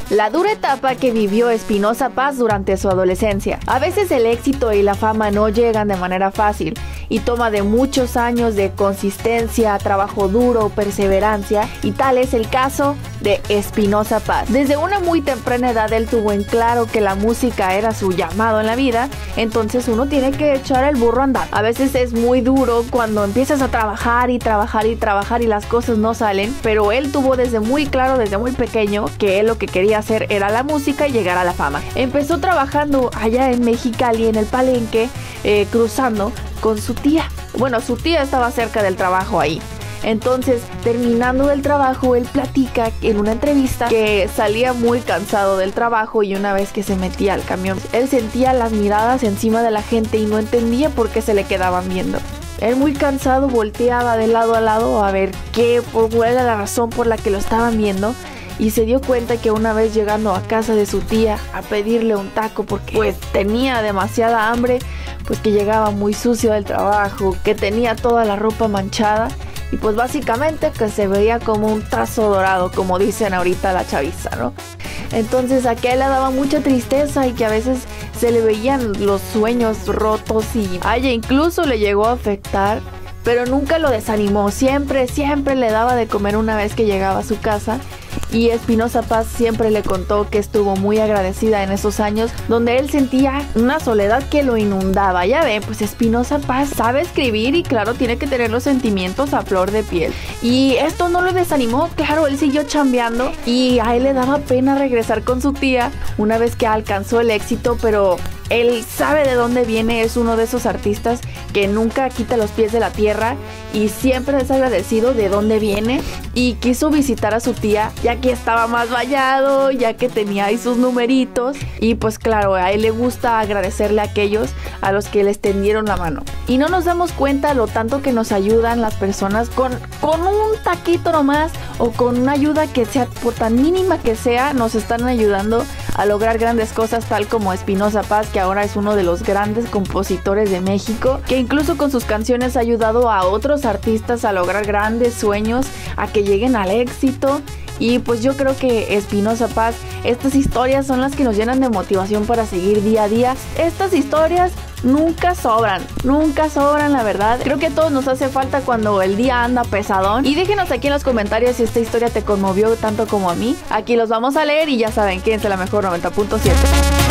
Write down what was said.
la dura etapa que vivió Espinoza Paz durante su adolescencia. A veces el éxito y la fama no llegan de manera fácil y toma de muchos años de consistencia, trabajo duro, perseverancia, y tal es el caso de Espinoza Paz. Desde una muy temprana edad él tuvo en claro que la música era su llamado en la vida, entonces uno tiene que echar el burro a andar. A veces es muy duro cuando empiezas a trabajar y trabajar y trabajar y las cosas no salen, pero él tuvo desde muy claro, desde muy pequeño, que él lo que quería hacer era la música y llegar a la fama. Empezó trabajando allá en Mexicali, en el Palenque, cruzando con su tía. Bueno, su tía estaba cerca del trabajo ahí. Entonces, terminando del trabajo, él platica en una entrevista que salía muy cansado del trabajo y una vez que se metía al camión, él sentía las miradas encima de la gente y no entendía por qué se le quedaban viendo. Él muy cansado volteaba de lado a lado a ver cuál era la razón por la que lo estaban viendo, y se dio cuenta que una vez llegando a casa de su tía a pedirle un taco porque pues tenía demasiada hambre, pues que llegaba muy sucio del trabajo, que tenía toda la ropa manchada y pues básicamente que se veía como un tazo dorado, como dicen ahorita la chaviza, ¿no? Entonces a que él le daba mucha tristeza y que a veces se le veían los sueños rotos y incluso le llegó a afectar, pero nunca lo desanimó, siempre le daba de comer una vez que llegaba a su casa. Y Espinoza Paz siempre le contó que estuvo muy agradecida en esos años donde él sentía una soledad que lo inundaba. Ya ven, pues Espinoza Paz sabe escribir y claro, tiene que tener los sentimientos a flor de piel. Y esto no lo desanimó, claro, él siguió chambeando y a él le daba pena regresar con su tía una vez que alcanzó el éxito, pero él sabe de dónde viene, es uno de esos artistas que nunca quita los pies de la tierra y siempre es agradecido de dónde viene, y quiso visitar a su tía ya que estaba más vallado, ya que tenía ahí sus numeritos, y pues claro, a él le gusta agradecerle a aquellos a los que les tendieron la mano. Y no nos damos cuenta lo tanto que nos ayudan las personas con un taquito nomás o con una ayuda que sea, por tan mínima que sea, nos están ayudando a lograr grandes cosas, tal como Espinoza Paz, que ahora es uno de los grandes compositores de México, que incluso con sus canciones ha ayudado a otros artistas a lograr grandes sueños, a que lleguen al éxito. Y pues yo creo que Espinoza Paz, estas historias son las que nos llenan de motivación para seguir día a día. Estas historias nunca sobran, la verdad. Creo que a todos nos hace falta cuando el día anda pesadón. Y déjenos aquí en los comentarios si esta historia te conmovió tanto como a mí. Aquí los vamos a leer y ya saben, quédense la mejor 90.7.